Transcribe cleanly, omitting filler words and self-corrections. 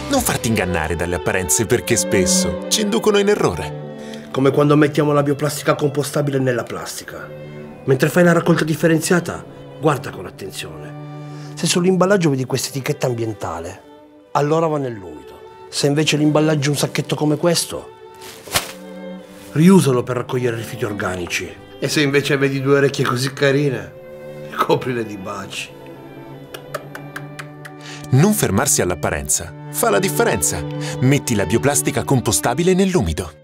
Non farti ingannare dalle apparenze perché spesso ci inducono in errore. Come quando mettiamo la bioplastica compostabile nella plastica. Mentre fai la raccolta differenziata, guarda con attenzione. Se sull'imballaggio vedi questa etichetta ambientale, allora va nell'umido. Se invece l'imballaggio è un sacchetto come questo, riusalo per raccogliere rifiuti organici. E se invece vedi due orecchie così carine, coprile di baci. Non fermarsi all'apparenza. Fa la differenza. Metti la bioplastica compostabile nell'umido.